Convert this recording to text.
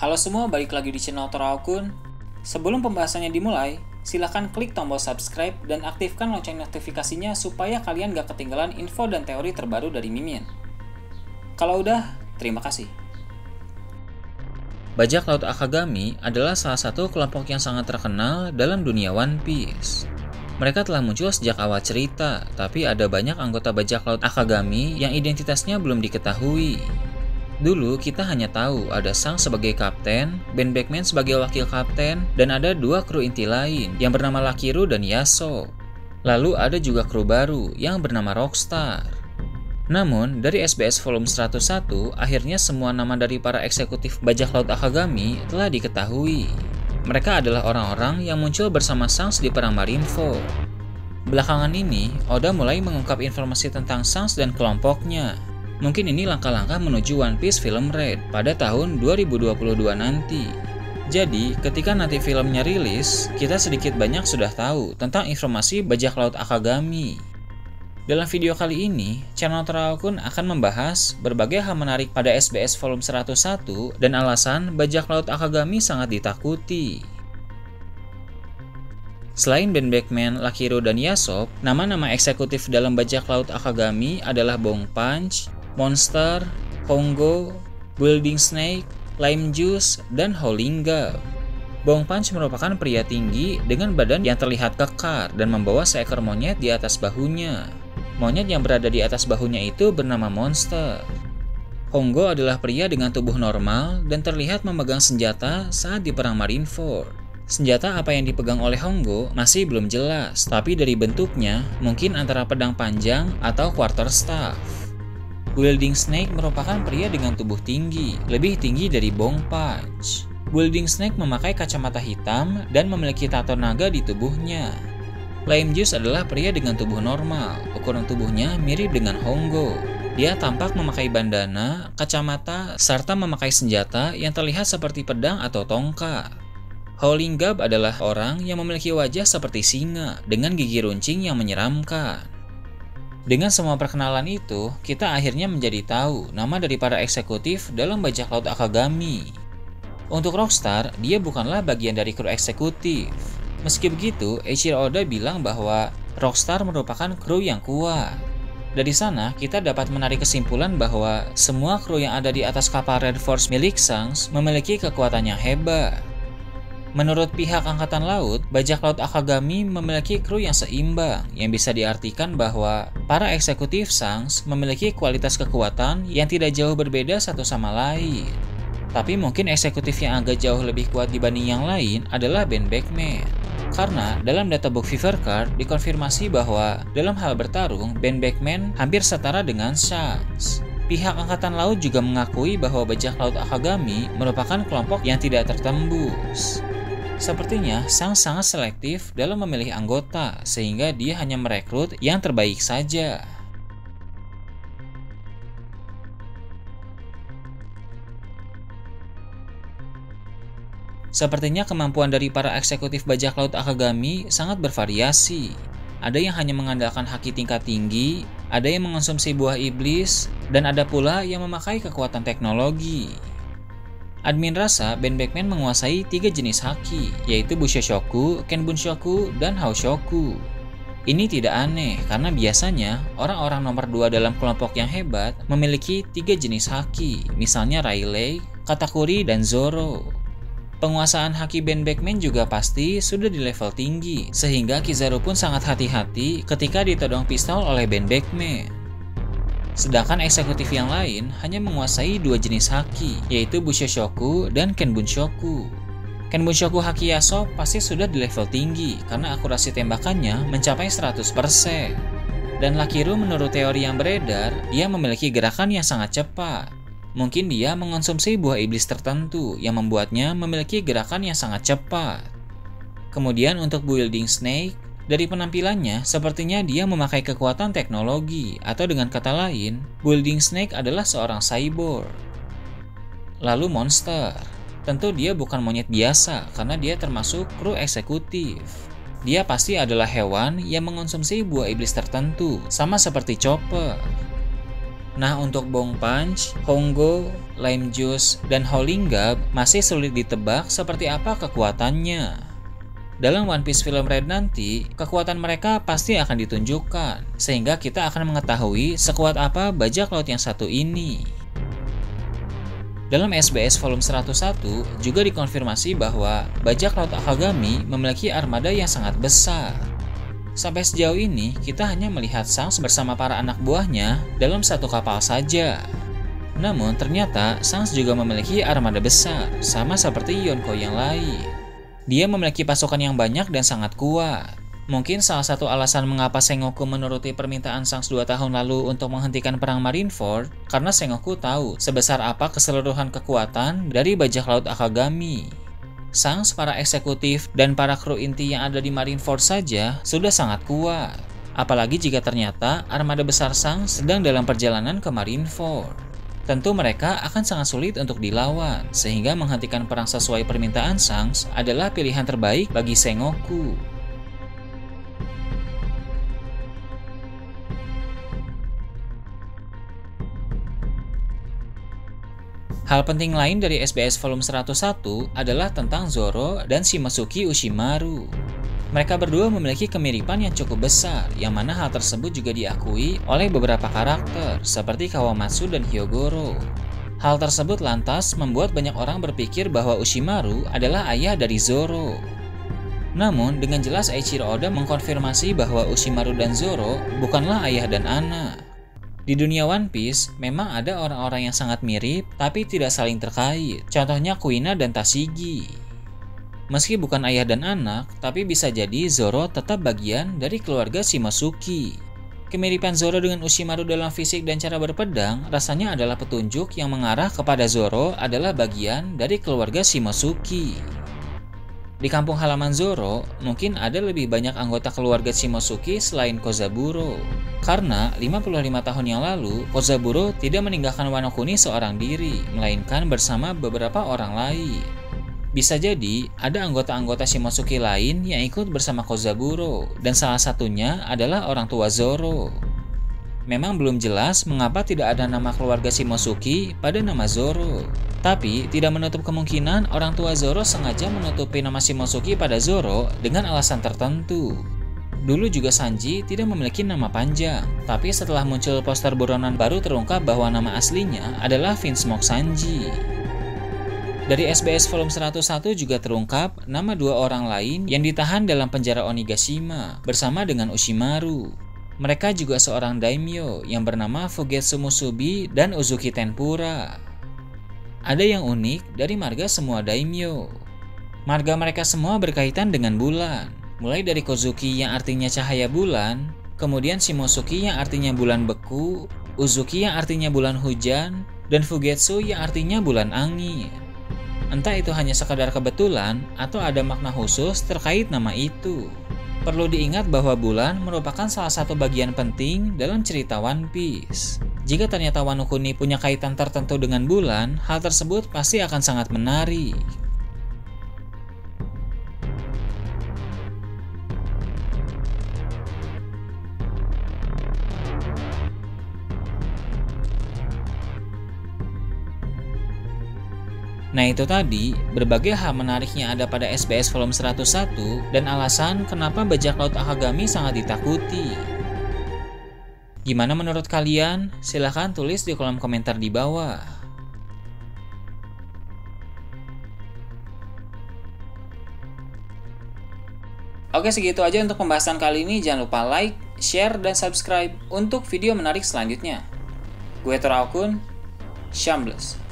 Halo semua, balik lagi di channel Toraokun. Sebelum pembahasannya dimulai, silahkan klik tombol subscribe dan aktifkan lonceng notifikasinya supaya kalian gak ketinggalan info dan teori terbaru dari Mimin. Kalau udah, terima kasih. Bajak Laut Akagami adalah salah satu kelompok yang sangat terkenal dalam dunia One Piece. Mereka telah muncul sejak awal cerita, tapi ada banyak anggota Bajak Laut Akagami yang identitasnya belum diketahui. Dulu kita hanya tahu ada Sang sebagai kapten, Ben Beckman sebagai wakil kapten, dan ada dua kru inti lain yang bernama Lakiru dan Yasop. Lalu ada juga kru baru yang bernama Rockstar. Namun, dari SBS volume 101, akhirnya semua nama dari para eksekutif Bajak Laut Akagami telah diketahui. Mereka adalah orang-orang yang muncul bersama Shanks di Perang Marineford. Belakangan ini, Oda mulai mengungkap informasi tentang Shanks dan kelompoknya. Mungkin ini langkah-langkah menuju One Piece Film Red pada tahun 2022 nanti. Jadi, ketika nanti filmnya rilis, kita sedikit banyak sudah tahu tentang informasi Bajak Laut Akagami. Dalam video kali ini, channel Toraokun akan membahas berbagai hal menarik pada SBS volume 101 dan alasan Bajak Laut Akagami sangat ditakuti. Selain Ben Beckman, Lakiru, dan Yasop, nama-nama eksekutif dalam Bajak Laut Akagami adalah Bong Punch, Monster, Hongo, Building Snake, Lime Juice, dan Howling-Gab. Bong Punch merupakan pria tinggi dengan badan yang terlihat kekar dan membawa seekor monyet di atas bahunya. Monyet yang berada di atas bahunya itu bernama Monster. Hongo adalah pria dengan tubuh normal dan terlihat memegang senjata saat di Perang Marineford. Senjata apa yang dipegang oleh Hongo masih belum jelas, tapi dari bentuknya mungkin antara pedang panjang atau quarterstaff. Building Snake merupakan pria dengan tubuh tinggi, lebih tinggi dari Bong Punch. Building Snake memakai kacamata hitam dan memiliki tato naga di tubuhnya. Lime Juice adalah pria dengan tubuh normal, ukuran tubuhnya mirip dengan Hongo. Dia tampak memakai bandana, kacamata, serta memakai senjata yang terlihat seperti pedang atau tongkat. Howling-Gab adalah orang yang memiliki wajah seperti singa dengan gigi runcing yang menyeramkan. Dengan semua perkenalan itu, kita akhirnya menjadi tahu nama dari para eksekutif dalam Bajak Laut Akagami. Untuk Rockstar, dia bukanlah bagian dari kru eksekutif. Meski begitu, Eiichiro Oda bilang bahwa Rockstar merupakan kru yang kuat. Dari sana, kita dapat menarik kesimpulan bahwa semua kru yang ada di atas kapal Red Force milik Shanks memiliki kekuatan yang hebat. Menurut pihak Angkatan Laut, Bajak Laut Akagami memiliki kru yang seimbang, yang bisa diartikan bahwa para eksekutif Shanks memiliki kualitas kekuatan yang tidak jauh berbeda satu sama lain. Tapi mungkin eksekutif yang agak jauh lebih kuat dibanding yang lain adalah Ben Beckman. Karena dalam databook Fever Card dikonfirmasi bahwa dalam hal bertarung, Ben Beckman hampir setara dengan Shanks. Pihak Angkatan Laut juga mengakui bahwa Bajak Laut Akagami merupakan kelompok yang tidak tertembus. Sepertinya Shanks sangat selektif dalam memilih anggota, sehingga dia hanya merekrut yang terbaik saja. Sepertinya kemampuan dari para eksekutif Bajak Laut Akagami sangat bervariasi. Ada yang hanya mengandalkan haki tingkat tinggi, ada yang mengonsumsi buah iblis, dan ada pula yang memakai kekuatan teknologi. Admin rasa Ben Beckman menguasai 3 jenis haki, yaitu Bushoshoku, Kenbunshoku, dan Haoshoku. Ini tidak aneh, karena biasanya orang-orang nomor 2 dalam kelompok yang hebat memiliki 3 jenis haki, misalnya Rayleigh, Katakuri, dan Zoro. Penguasaan haki Ben Beckman juga pasti sudah di level tinggi, sehingga Kizaru pun sangat hati-hati ketika ditodong pistol oleh Ben Beckman. Sedangkan eksekutif yang lain hanya menguasai 2 jenis haki, yaitu Bushoshoku dan Kenbunshoku. Kenbunshoku haki Yasop pasti sudah di level tinggi karena akurasi tembakannya mencapai 100%. Dan Lakiru menurut teori yang beredar, dia memiliki gerakan yang sangat cepat. Mungkin dia mengonsumsi buah iblis tertentu yang membuatnya memiliki gerakan yang sangat cepat. Kemudian untuk Building Snake, dari penampilannya, sepertinya dia memakai kekuatan teknologi, atau dengan kata lain, Building Snake adalah seorang cyborg. Lalu Monster, tentu dia bukan monyet biasa karena dia termasuk kru eksekutif. Dia pasti adalah hewan yang mengonsumsi buah iblis tertentu, sama seperti Chopper. Nah, untuk Bone Punch, Hongo, Lime Juice, dan Holingab masih sulit ditebak seperti apa kekuatannya. Dalam One Piece film Red nanti, kekuatan mereka pasti akan ditunjukkan, sehingga kita akan mengetahui sekuat apa bajak laut yang satu ini. Dalam SBS volume 101 juga dikonfirmasi bahwa bajak laut Akagami memiliki armada yang sangat besar. Sampai sejauh ini, kita hanya melihat Shanks bersama para anak buahnya dalam satu kapal saja. Namun, ternyata Shanks juga memiliki armada besar, sama seperti Yonko yang lain. Dia memiliki pasukan yang banyak dan sangat kuat. Mungkin salah satu alasan mengapa Sengoku menuruti permintaan Shanks 2 tahun lalu untuk menghentikan perang Marineford, karena Sengoku tahu sebesar apa keseluruhan kekuatan dari bajak laut Akagami. Shanks, para eksekutif, dan para kru inti yang ada di Marineford saja sudah sangat kuat. Apalagi jika ternyata armada besar Shanks sedang dalam perjalanan ke Marineford. Tentu mereka akan sangat sulit untuk dilawan, sehingga menghentikan perang sesuai permintaan Shanks adalah pilihan terbaik bagi Sengoku. Hal penting lain dari SBS volume 101 adalah tentang Zoro dan Shimotsuki Ushimaru. Mereka berdua memiliki kemiripan yang cukup besar, yang mana hal tersebut juga diakui oleh beberapa karakter, seperti Kawamatsu dan Hyogoro. Hal tersebut lantas membuat banyak orang berpikir bahwa Ushimaru adalah ayah dari Zoro. Namun, dengan jelas Eiichiro Oda mengkonfirmasi bahwa Ushimaru dan Zoro bukanlah ayah dan anak. Di dunia One Piece, memang ada orang-orang yang sangat mirip, tapi tidak saling terkait. Contohnya Kuina dan Tashigi. Meski bukan ayah dan anak, tapi bisa jadi Zoro tetap bagian dari keluarga Shimotsuki. Kemiripan Zoro dengan Ushimaru dalam fisik dan cara berpedang rasanya adalah petunjuk yang mengarah kepada Zoro adalah bagian dari keluarga Shimotsuki. Di kampung halaman Zoro, mungkin ada lebih banyak anggota keluarga Shimotsuki selain Kozaburo. Karena 55 tahun yang lalu, Kozaburo tidak meninggalkan Wano Kuni seorang diri, melainkan bersama beberapa orang lain. Bisa jadi, ada anggota-anggota Shimotsuki lain yang ikut bersama Kozaburo, dan salah satunya adalah orang tua Zoro. Memang belum jelas mengapa tidak ada nama keluarga Shimotsuki pada nama Zoro. Tapi, tidak menutup kemungkinan orang tua Zoro sengaja menutupi nama Shimotsuki pada Zoro dengan alasan tertentu. Dulu juga Sanji tidak memiliki nama panjang, tapi setelah muncul poster buronan baru terungkap bahwa nama aslinya adalah Vinsmoke Sanji. Dari SBS volume 101 juga terungkap nama dua orang lain yang ditahan dalam penjara Onigashima bersama dengan Ushimaru. Mereka juga seorang daimyo yang bernama Fugetsu Musubi dan Uzuki Tenpura. Ada yang unik dari marga semua daimyo. Marga mereka semua berkaitan dengan bulan. Mulai dari Kozuki yang artinya cahaya bulan, kemudian Shimotsuki yang artinya bulan beku, Uzuki yang artinya bulan hujan, dan Fugetsu yang artinya bulan angin. Entah itu hanya sekadar kebetulan atau ada makna khusus terkait nama itu. Perlu diingat bahwa bulan merupakan salah satu bagian penting dalam cerita One Piece. Jika ternyata Wano Kuni punya kaitan tertentu dengan bulan, hal tersebut pasti akan sangat menarik. Nah itu tadi, berbagai hal menarik yang ada pada SBS volume 101 dan alasan kenapa bajak laut Akagami sangat ditakuti. Gimana menurut kalian? Silahkan tulis di kolom komentar di bawah. Oke, segitu aja untuk pembahasan kali ini. Jangan lupa like, share, dan subscribe untuk video menarik selanjutnya. Gue Torakun, Shambles.